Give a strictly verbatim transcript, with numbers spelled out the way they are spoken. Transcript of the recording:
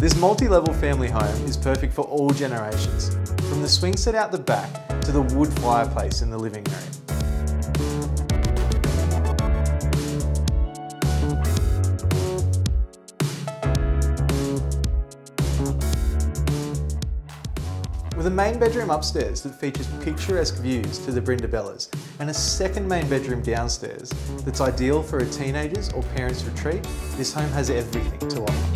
This multi-level family home is perfect for all generations, from the swing set out the back to the wood fireplace in the living room. With a main bedroom upstairs that features picturesque views to the Brindabellas and a second main bedroom downstairs that's ideal for a teenagers or parents retreat, this home has everything to offer.